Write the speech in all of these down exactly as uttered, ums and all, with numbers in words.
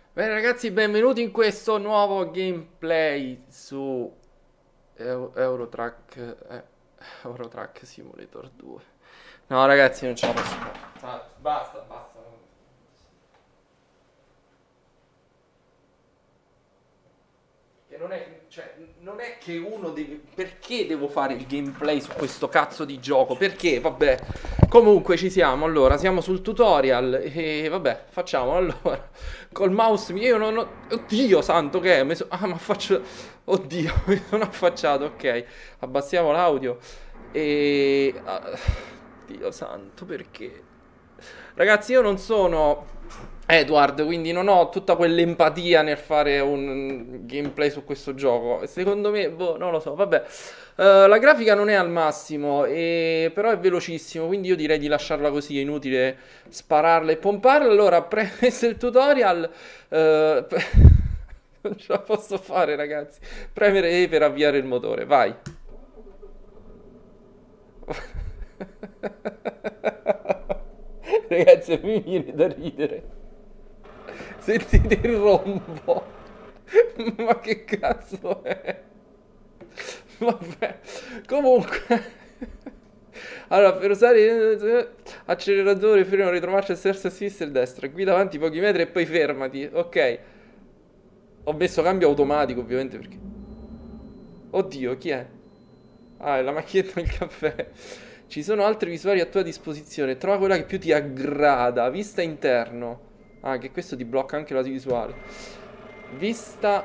Bene ragazzi, benvenuti in questo nuovo gameplay su Eu- Eurotrack, eh, Eurotrack Simulator due. No ragazzi, non ce la posso fare. Ah, basta, basta. Che non è, cioè, non è che uno deve... Perché devo fare il gameplay su questo cazzo di gioco? Perché? Vabbè. Comunque ci siamo, allora, siamo sul tutorial e vabbè, facciamo allora. Col mouse io non ho... Oddio santo che è? Mi so- Ah, ma faccio... Oddio, mi sono affacciato, ok. Abbassiamo l'audio e... ah, Dio santo, perché? Ragazzi, io non sono Edward, quindi non ho tutta quell'empatia nel fare un gameplay su questo gioco. Secondo me, boh, non lo so, vabbè. Eh, la grafica non è al massimo, e- però è velocissimo, quindi io direi di lasciarla così, è inutile spararla e pomparla. Allora, premesso il tutorial, eh, non ce la posso fare, ragazzi. Premere E per avviare il motore, vai. Ragazzi, mi viene da ridere. Sentite il rombo. Ma che cazzo è? Vabbè. Comunque. Allora, per usare acceleratore, freno, retromarcia, terza a sinistra e destra. Guida avanti pochi metri e poi fermati. Ok. Ho messo cambio automatico, ovviamente, perché... Oddio, chi è? Ah, è la macchinetta del caffè. Ci sono altri visuali a tua disposizione. Trova quella che più ti aggrada. Vista interno. Ah, che questo ti blocca anche la visuale. Vista...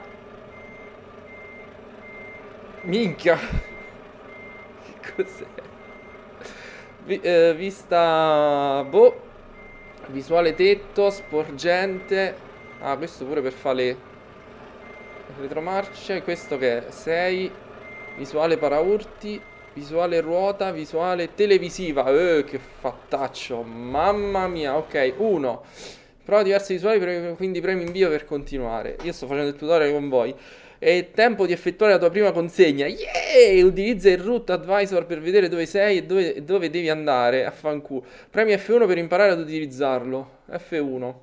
Minchia. Che cos'è? Vi- eh, vista... Boh. Visuale tetto, sporgente. Ah, questo pure per fare le retromarce. Questo che è? sei. Visuale paraurti. Visuale ruota. Visuale televisiva. Eh, che fattaccio. Mamma mia. Ok, uno. Prova diversi visuali, pre- quindi premi invio per continuare. Io sto facendo il tutorial con voi. È tempo di effettuare la tua prima consegna. Yeah! Utilizza il Route Advisor per vedere dove sei e dove, e dove devi andare. Affanculo. Premi F uno per imparare ad utilizzarlo. F uno.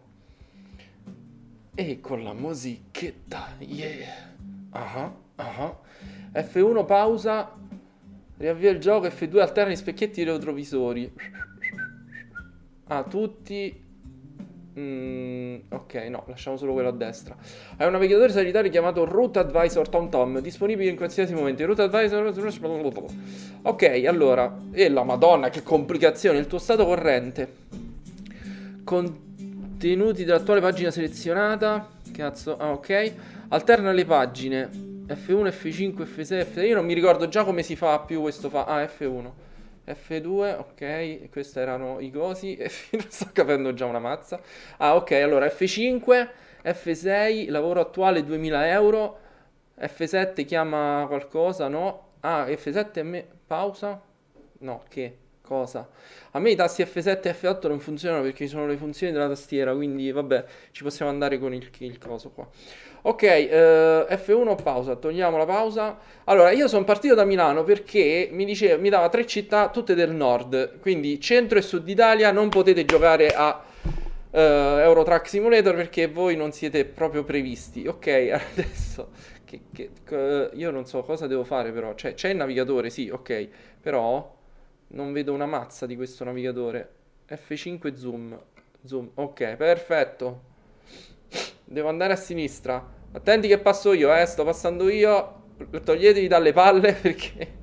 E con la musichetta. Yeah. Ah, ah. F uno pausa. Riavvia il gioco. F due alterna i specchietti retrovisori. Ah, tutti. Mm, ok, no, lasciamo solo quello a destra. Hai un navigatore sanitario chiamato Route Advisor TomTom, disponibile in qualsiasi momento. Il Route Advisor. Ok, allora. E la Madonna, che complicazione. Il tuo stato corrente. Contenuti dell'attuale pagina selezionata. Cazzo, ah, ok. Alterna le pagine. F uno, F cinque, F sei, F sei. Io non mi ricordo già come si fa più questo fa. Ah, F uno. F due, ok, questi erano i cosi, non sto capendo già una mazza. Ah, ok, allora F cinque, F sei, lavoro attuale duemila euro, F sette chiama qualcosa, no? Ah, F sette a me, pausa? No, che? Cosa? A me i tasti F sette e F otto non funzionano perché ci sono le funzioni della tastiera, quindi vabbè, ci possiamo andare con il, il coso qua. Ok, eh, F uno pausa, togliamo la pausa. Allora, io sono partito da Milano perché mi diceva, mi dava tre città tutte del nord, quindi centro e sud Italia non potete giocare a eh, Eurotrack Simulator perché voi non siete proprio previsti. Ok, adesso che, che- che- io non so cosa devo fare però, cioè c'è il navigatore, sì, ok, però non vedo una mazza di questo navigatore. F cinque zoom, zoom, ok, perfetto. Devo andare a sinistra. Attenti che passo io, eh. Sto passando io. Toglietevi dalle palle perché...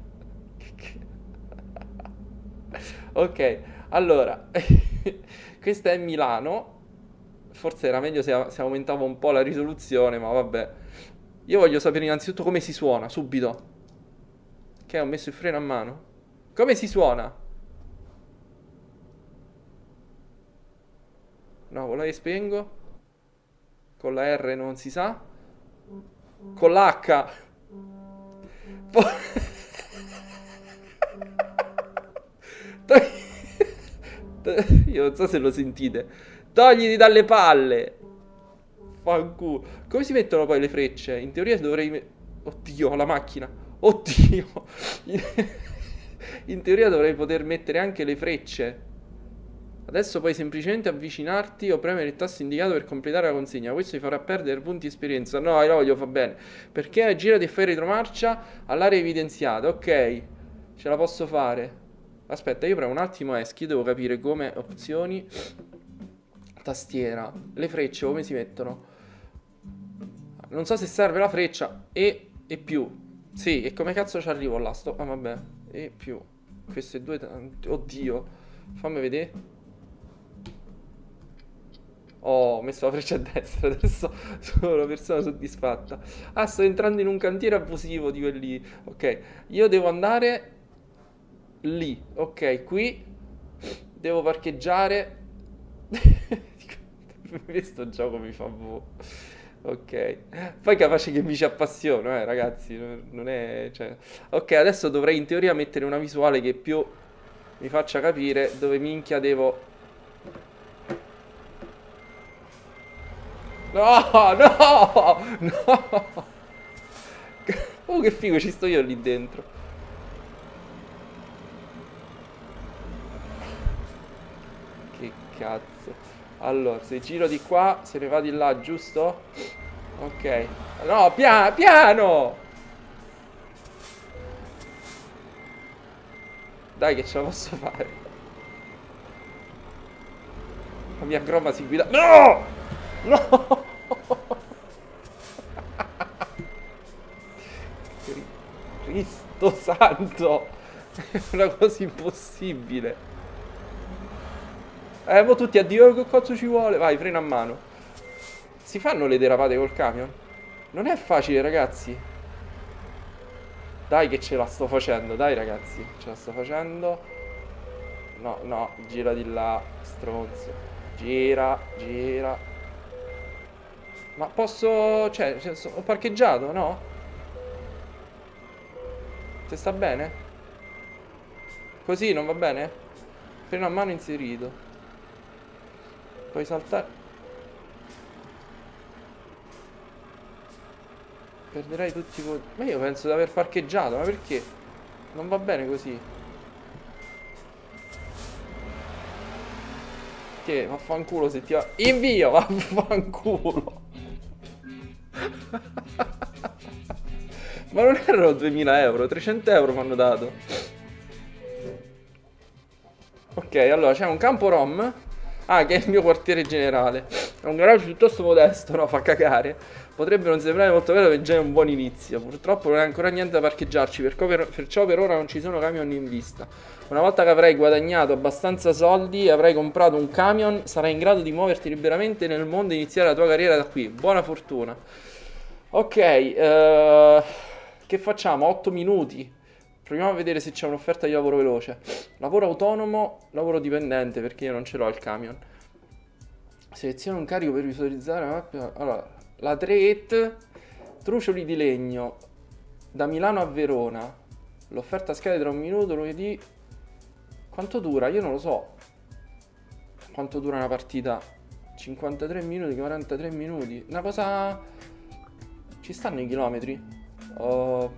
Ok, allora. Questa è Milano. Forse era meglio se, se aumentavo un po' la risoluzione, ma vabbè. Io voglio sapere innanzitutto come si suona, subito. Che ho messo il freno a mano. Come si suona? No, con la E spengo. Con la R non si sa. Con l'H. Po- Togli- to- Io non so se lo sentite. Togliti dalle palle. Fanculo. Come si mettono poi le frecce? In teoria dovrei... me- Oddio, la macchina. Oddio. In teoria dovrei poter mettere anche le frecce. Adesso puoi semplicemente avvicinarti o premere il tasto indicato per completare la consegna. Questo ti farà perdere punti esperienza. No, io voglio fa bene. Perché girati e fai retromarcia all'area evidenziata. Ok, ce la posso fare. Aspetta, io premo un attimo eschi. Devo capire come opzioni. Tastiera. Le frecce come si mettono? Non so se serve la freccia. E e più. Sì, e come cazzo ci arrivo là? Sto... Ah vabbè. E più. Queste due... Oddio. Fammi vedere. Oh, ho messo la freccia a destra, adesso sono una persona soddisfatta. Ah, sto entrando in un cantiere abusivo di quelli. Ok, io devo andare lì. Ok, qui devo parcheggiare. Questo gioco mi fa boh. Ok, poi capace che mi ci appassiono, eh, ragazzi. Non è, cioè... Ok, adesso dovrei in teoria mettere una visuale che più mi faccia capire dove minchia devo. No, no, no. Oh, che figo, ci sto io lì dentro. Che cazzo. Allora, se giro di qua, se ne va di là, giusto? Ok. No, pia piano. Dai che ce la posso fare. La mia croma si guida. No! No! Cristo santo! È una cosa impossibile. Eh, mo tutti addio, che cazzo ci vuole? Vai, freno a mano. Si fanno le derapate col camion? Non è facile, ragazzi. Dai che ce la sto facendo, dai ragazzi. Ce la sto facendo. No, no, gira di là, stronzo. Gira, gira. Ma posso... Cioè, ho parcheggiato, no? Se sta bene? Così non va bene? Freno a mano inserito. Puoi saltare. Perderai tutti i voti. Ma io penso di aver parcheggiato, ma perché? Non va bene così. Che? Vaffanculo se ti va... Invio, vaffanculo. Ma non erano duemila euro, trecento euro mi hanno dato. Ok, allora c'è un campo rom. Ah, che è il mio quartiere generale. È un garage piuttosto modesto, no? Fa cagare. Potrebbe non sembrare molto bello, ma già è un buon inizio. Purtroppo non è ancora niente da parcheggiarci, perciò per ora non ci sono camion in vista. Una volta che avrai guadagnato abbastanza soldi e avrai comprato un camion, sarai in grado di muoverti liberamente nel mondo e iniziare la tua carriera da qui. Buona fortuna. Ok, uh, che facciamo? otto minuti. Proviamo a vedere se c'è un'offerta di lavoro veloce. Lavoro autonomo, lavoro dipendente, perché io non ce l'ho il camion. Seleziona un carico per visualizzare la mappa. Allora, la Treet, trucioli di legno, da Milano a Verona. L'offerta scade tra un minuto, lunedì. Quanto dura? Io non lo so. Quanto dura una partita? cinquantatré minuti, quarantatré minuti. Una cosa... Ci stanno i chilometri? Uh...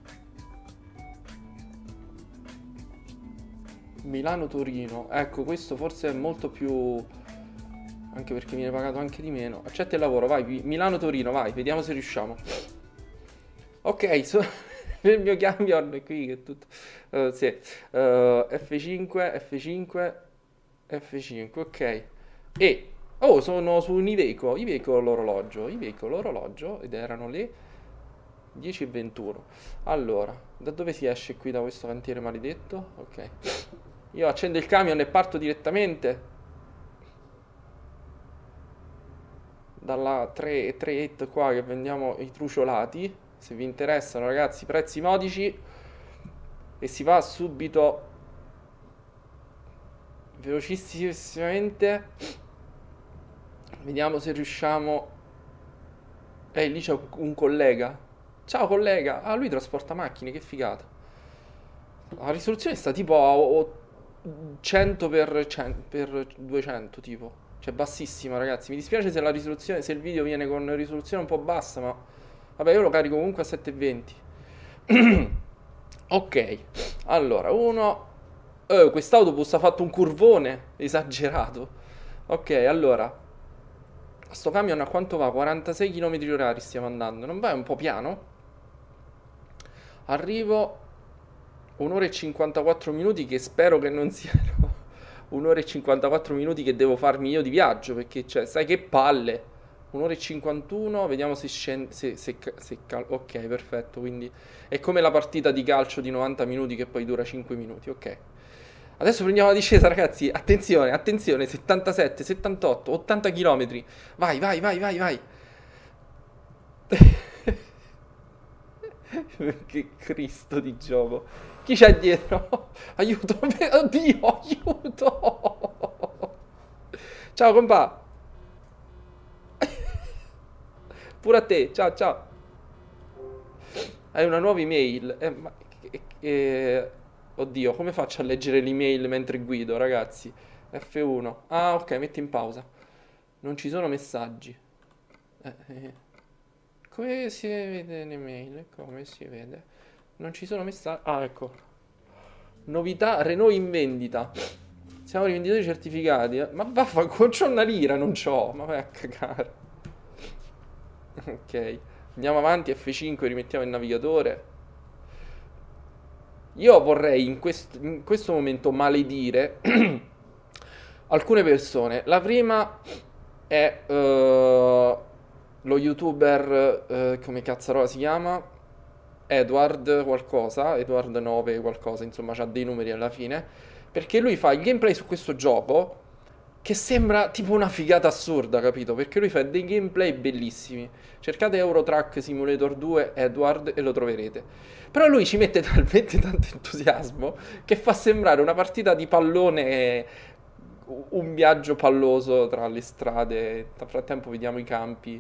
Milano-Torino. Ecco, questo forse è molto più... Anche perché viene pagato anche di meno. Accetta il lavoro, vai. Milano-Torino, vai. Vediamo se riusciamo. Ok, so... nel mio camion è qui che è tutto... Uh, sì. uh, F cinque, F cinque, F cinque, ok. E... Oh, sono su un Iveco. Iveco l'orologio. Iveco l'orologio. Ed erano le dieci e ventuno. Allora, da dove si esce qui da questo cantiere maledetto? Ok. Io accendo il camion e parto direttamente dalla tre otto qua che vendiamo i truciolati. Se vi interessano, ragazzi, prezzi modici. E si va subito velocissimamente. Vediamo se riusciamo. Eh, lì c'è un collega. Ciao collega. Ah, lui trasporta macchine, che figata. La risoluzione sta tipo a cento per cento per duecento, tipo. Cioè bassissima, ragazzi. Mi dispiace se la risoluzione, se il video viene con risoluzione un po' bassa, ma vabbè, io lo carico comunque a settecentoventi. Ok. Allora, uno Eh, quest'autobus ha fatto un curvone esagerato. Ok, allora. Sto camion a quanto va? quarantasei chilometri orari stiamo andando. Non vai un po' piano? Arrivo un'ora e cinquantaquattro minuti che spero che non siano un'ora e cinquantaquattro minuti che devo farmi io di viaggio, perché cioè, sai che palle. un'ora e cinquantuno, vediamo se scende, se, se, se cal- ok, perfetto, quindi è come la partita di calcio di novanta minuti che poi dura cinque minuti, ok. Adesso prendiamo la discesa, ragazzi, attenzione, attenzione, settantasette, settantotto, ottanta chilometri, vai, vai, vai, vai, vai. Che Cristo di gioco. Chi c'è dietro? Aiuto, oddio, aiuto. Ciao, compa. Pure a te, ciao, ciao. Hai una nuova email. Eh, ma, eh, eh, oddio, come faccio a leggere l'email mentre guido, ragazzi? F uno. Ah, ok, metti in pausa. Non ci sono messaggi. Eh, eh. Come si vede l'email? Come si vede? Non ci sono messaggi. Ah, ecco. Novità Renault in vendita. Siamo rivenditori certificati. eh. Ma vaffanculo, c'ho una lira, non c'ho. Ma vai a cagare. Ok. Andiamo avanti, F cinque, rimettiamo il navigatore. Io vorrei in, quest- in questo momento maledire alcune persone. La prima è eh, lo youtuber, eh, come cazzarola si chiama? Edward qualcosa, Edward nove qualcosa, insomma c'ha dei numeri alla fine. Perché lui fa il gameplay su questo gioco che sembra tipo una figata assurda, capito? Perché lui fa dei gameplay bellissimi. Cercate Eurotrack Simulator due Edward e lo troverete. Però lui ci mette talmente tanto entusiasmo che fa sembrare una partita di pallone, un viaggio palloso tra le strade. Nel frattempo vediamo i campi.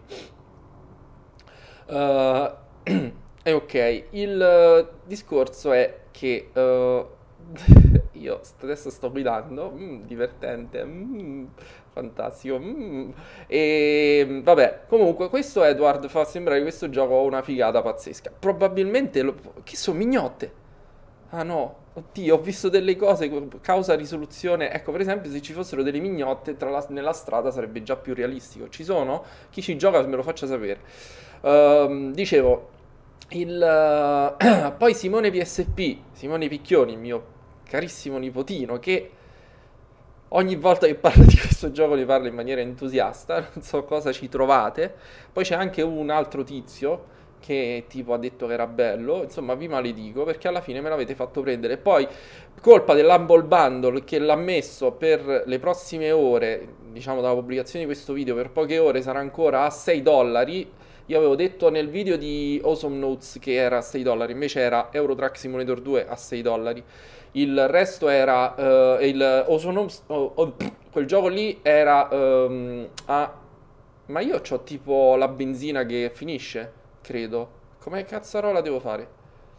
Uh, e ok, il eh, discorso è che eh, io st- adesso sto guidando, mm, divertente, mm, fantastico. mm. E vabbè, comunque questo Edward fa sembrare questo gioco una figata pazzesca. Probabilmente, lo- che sono mignotte. Ah no, oddio, ho visto delle cose, causa risoluzione. Ecco, per esempio, se ci fossero delle mignotte tra la- nella strada sarebbe già più realistico. Ci sono? Chi ci gioca me lo faccia sapere. Ehm, dicevo, il, eh, poi Simone P S P, Simone Picchioni, il mio carissimo nipotino, che ogni volta che parla di questo gioco ne parla in maniera entusiasta, non so cosa ci trovate. Poi c'è anche un altro tizio che tipo ha detto che era bello, insomma vi maledico perché alla fine me l'avete fatto prendere. Poi colpa dell'Humble Bundle che l'ha messo per le prossime ore, diciamo dalla pubblicazione di questo video, per poche ore sarà ancora a sei dollari. Io avevo detto nel video di Awesome Notes che era a sei dollari, invece era Eurotrack Simulator due a sei dollari. Il resto era eh, il Awesome Notes, oh, oh, pff, quel gioco lì era ehm, a... Ma io c'ho tipo la benzina che finisce, credo. Come cazzarola devo fare?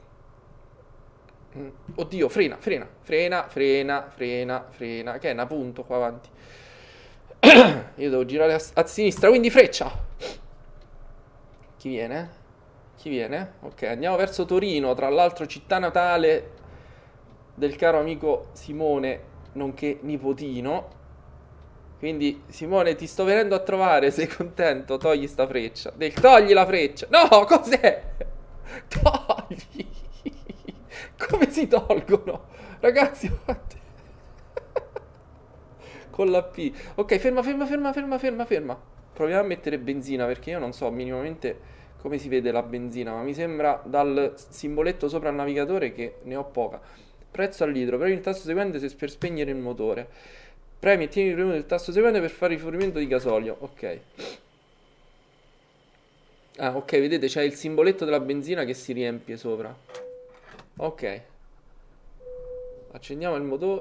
Mm, Oddio, frena, frena, frena, frena, frena, frena. Che è un punto qua avanti. Io devo girare a, a sinistra, quindi freccia. Chi viene? Chi viene? Ok, andiamo verso Torino, tra l'altro città natale del caro amico Simone, nonché nipotino. Quindi Simone ti sto venendo a trovare, sei contento? Togli sta freccia. Del, togli la freccia. No, cos'è? Togli. Come si tolgono? Ragazzi, guardate. Con la P. Ok, ferma, ferma, ferma, ferma, ferma, ferma. Proviamo a mettere benzina perché io non so minimamente come si vede la benzina, ma mi sembra dal simboletto sopra il navigatore che ne ho poca. Prezzo al litro, premi il tasto seguente se per spegnere il motore. Premi e tieni premuto il tasto seguente per fare rifornimento di gasolio. Ok. Ah, ok, vedete c'è il simboletto della benzina che si riempie sopra. Ok. Accendiamo il motore.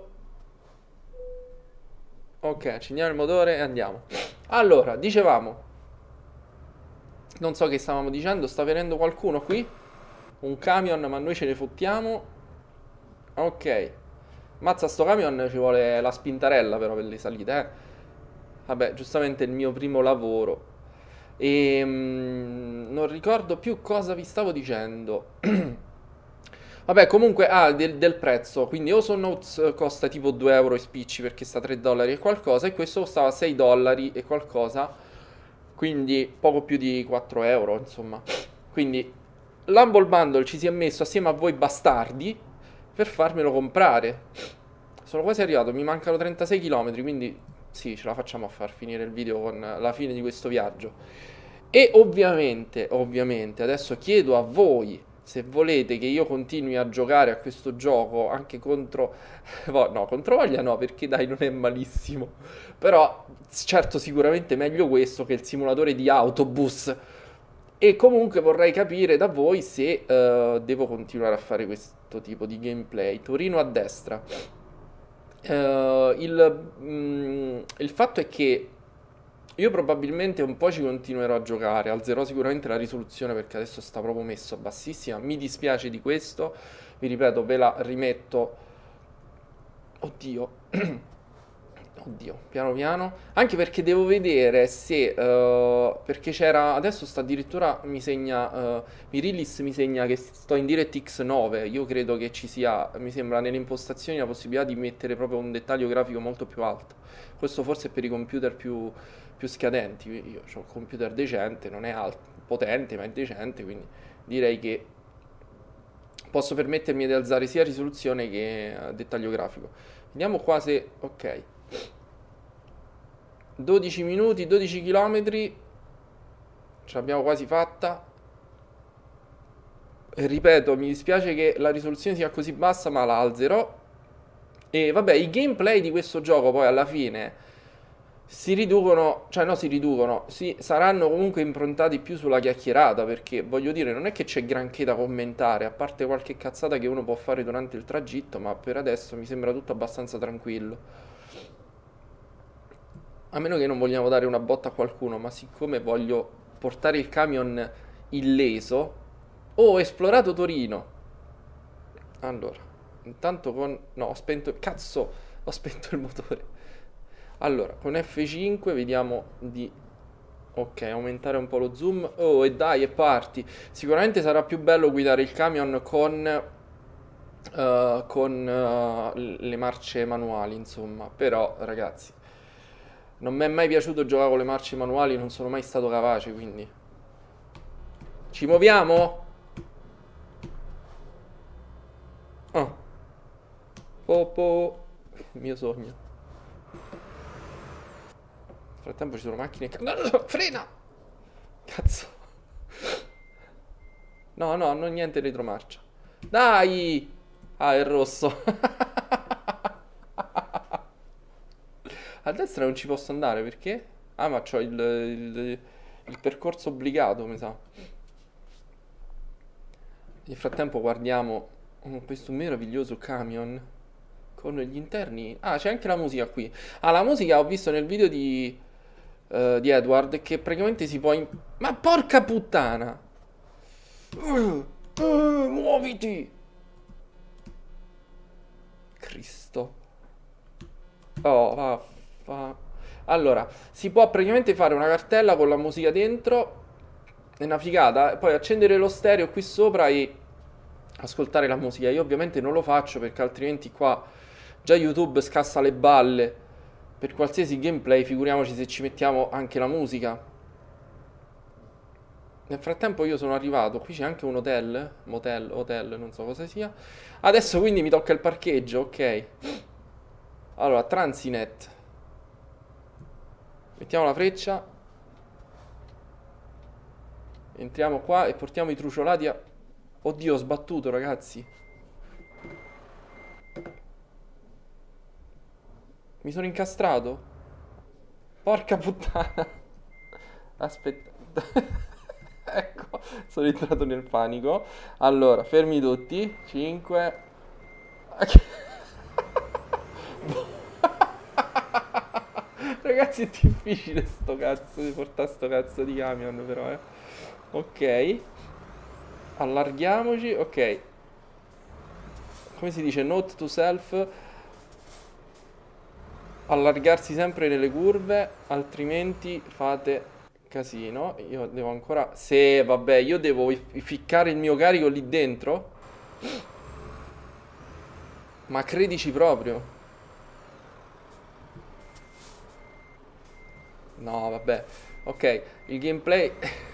Ok, accendiamo il motore e andiamo. Allora, dicevamo. Non so che stavamo dicendo, sta venendo qualcuno qui? Un camion, ma noi ce ne fottiamo. Ok. Mazza, sto camion ci vuole la spintarella però per le salite, eh. Vabbè, giustamente è il mio primo lavoro. E mm, non ricordo più cosa vi stavo dicendo. Vabbè, comunque, ah, del, del prezzo. Quindi Ozone Notes eh, costa tipo due euro e spicci perché sta tre dollari e qualcosa. E questo costava sei dollari e qualcosa. Quindi poco più di quattro euro, insomma. Quindi l'Humble Bundle ci si è messo assieme a voi bastardi per farmelo comprare. Sono quasi arrivato, mi mancano trentasei chilometri, quindi sì, ce la facciamo a far finire il video con la fine di questo viaggio. E ovviamente, ovviamente, adesso chiedo a voi se volete che io continui a giocare a questo gioco anche contro... No, contro voglia no, perché dai, non è malissimo. Però, certo, sicuramente meglio questo che il simulatore di autobus. E comunque vorrei capire da voi se eh, devo continuare a fare questo tipo di gameplay. Torino a destra. Eh, il, mm, il fatto è che io probabilmente un po' ci continuerò a giocare, alzerò sicuramente la risoluzione perché adesso sta proprio messo a bassissima, mi dispiace di questo, vi ripeto, ve la rimetto, oddio, oddio, piano piano, anche perché devo vedere se, eh, perché c'era, adesso sta addirittura, mi segna, eh, Mirillis mi segna che sto in DirectX nove, io credo che ci sia, mi sembra nelle impostazioni la possibilità di mettere proprio un dettaglio grafico molto più alto, questo forse è per i computer più più scadenti. Io ho un computer decente, non è alt- potente, ma è decente, quindi direi che posso permettermi di alzare sia risoluzione che eh, dettaglio grafico. Vediamo qua se... ok. dodici minuti, dodici chilometri. Ce l'abbiamo quasi fatta. E ripeto, mi dispiace che la risoluzione sia così bassa, ma la alzerò. E vabbè, i gameplay di questo gioco poi alla fine si riducono, cioè no, si riducono, si, saranno comunque improntati più sulla chiacchierata, perché voglio dire, non è che c'è granché da commentare, a parte qualche cazzata che uno può fare durante il tragitto, ma per adesso mi sembra tutto abbastanza tranquillo. A meno che non vogliamo dare una botta a qualcuno, ma siccome voglio portare il camion illeso, ho esplorato Torino. Allora, intanto con... no, ho spento... cazzo, ho spento il motore. Allora, con F cinque vediamo di... ok, aumentare un po' lo zoom. Oh, e dai, e parti. Sicuramente sarà più bello guidare il camion con... eh, con eh, le marce manuali, insomma. Però, ragazzi, non mi è mai piaciuto giocare con le marce manuali, non sono mai stato capace, quindi... Ci muoviamo? Ah. Popo. Il mio sogno. Nel frattempo ci sono macchine che... No, no, no, frena! Cazzo. No, no, non niente retromarcia. Dai! Ah, è rosso. A destra non ci posso andare, perché? Ah, ma c'ho il, il, il percorso obbligato, mi sa. Nel frattempo guardiamo oh, questo meraviglioso camion con gli interni. Ah, c'è anche la musica qui. Ah, la musica ho visto nel video di... Uh, di Edward che praticamente si può in... ma porca puttana uh, uh, muoviti Cristo. Oh, va, va. Allora, si può praticamente fare una cartella con la musica dentro, è una figata, e poi accendere lo stereo qui sopra e ascoltare la musica. Io ovviamente non lo faccio perché altrimenti qua già YouTube scassa le balle per qualsiasi gameplay, figuriamoci se ci mettiamo anche la musica. Nel frattempo io sono arrivato, qui c'è anche un hotel, motel, hotel, non so cosa sia. Adesso quindi mi tocca il parcheggio, ok. Allora, Transinet. Mettiamo la freccia. Entriamo qua e portiamo i truciolati a... Oddio, ho sbattuto, ragazzi. Mi sono incastrato? Porca puttana. Aspetta. Ecco, sono entrato nel panico. Allora, fermi tutti. cinque. Ragazzi, è difficile sto cazzo di portare sto cazzo di camion, però, eh. Ok. Allarghiamoci. Ok. Come si dice? Note to self. Allargarsi sempre nelle curve, altrimenti fate casino. Io devo ancora... Se, vabbè, io devo ficcare il mio carico lì dentro. Ma credici proprio? No, vabbè. Ok, il gameplay...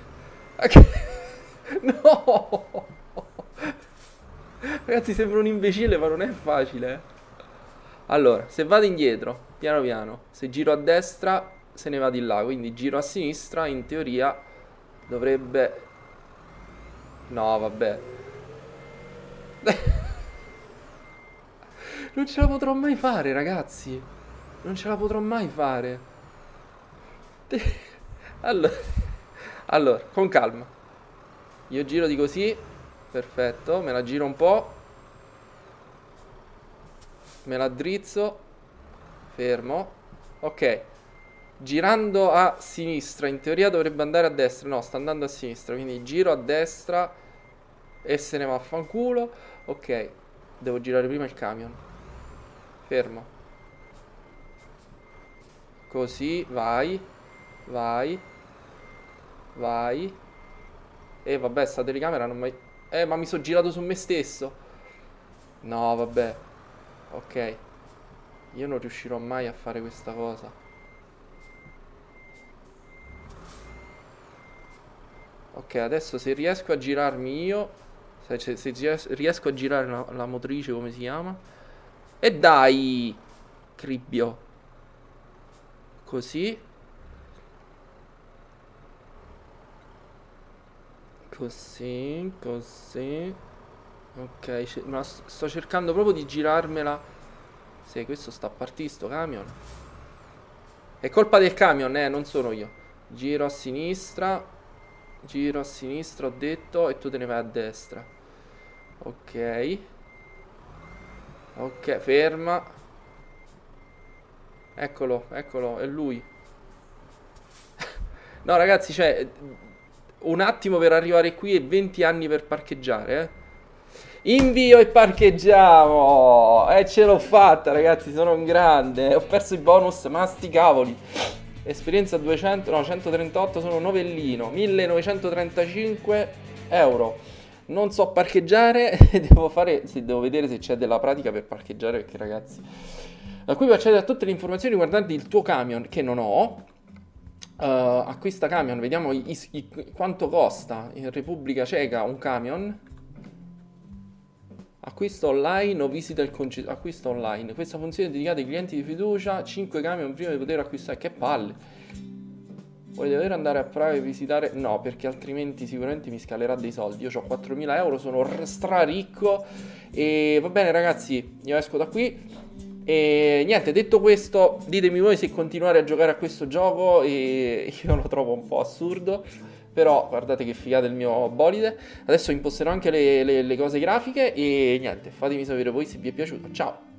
No! Ragazzi, sembra un imbecille, ma non è facile. eh. Allora, se vado indietro, piano piano, se giro a destra, se ne va di là. Quindi giro a sinistra, in teoria dovrebbe... No, vabbè. Non ce la potrò mai fare, ragazzi. Non ce la potrò mai fare. Allora, allora, con calma. Io giro di così. Perfetto, me la giro un po'. Me la drizzo. Fermo. Ok. Girando a sinistra, in teoria dovrebbe andare a destra. No, sta andando a sinistra. Quindi giro a destra e se ne va a fanculo. Ok. Devo girare prima il camion. Fermo. Così, vai. Vai. Vai. E vabbè, sta telecamera non mai... Eh, ma mi sono girato su me stesso. No, vabbè. Ok. Io non riuscirò mai a fare questa cosa. Ok, adesso se riesco a girarmi io, se, se- se ries- riesco a girare la, la motrice, come si chiama? E dai, cribbio. Così, così, così. Ok, ce- ma s- sto cercando proprio di girarmela. Sì, questo sta a partire sto camion. È colpa del camion, eh, non sono io. Giro a sinistra, giro a sinistra, ho detto, e tu te ne vai a destra. Ok. Ok, ferma. Eccolo, eccolo, è lui. No, ragazzi, cioè, un attimo per arrivare qui e venti anni per parcheggiare, eh. Invio e parcheggiamo! E ce l'ho fatta, ragazzi, sono un grande. Ho perso i bonus, ma sti cavoli. Esperienza duecento, no, centotrentotto, sono novellino. millenovecentotrentacinque euro. Non so parcheggiare, devo fare, sì, devo vedere se c'è della pratica per parcheggiare, perché ragazzi... Da qui puoi accedere a tutte le informazioni riguardanti il tuo camion, che non ho. Uh, acquista camion, vediamo i- i- quanto costa in Repubblica Ceca un camion. Acquisto online o visita il concessionario. Acquisto online. Questa funzione è dedicata ai clienti di fiducia. cinque camion prima di poter acquistare. Che palle. Vuoi davvero andare a Praga e visitare? No, perché altrimenti sicuramente mi scalerà dei soldi. Io ho quattromila euro, sono r- straricco. E va bene ragazzi, io esco da qui. E niente, detto questo, ditemi voi se continuare a giocare a questo gioco. E io lo trovo un po' assurdo. Però guardate che figata il mio bolide. Adesso imposterò anche le, le le cose grafiche. E niente, fatemi sapere voi se vi è piaciuto. Ciao!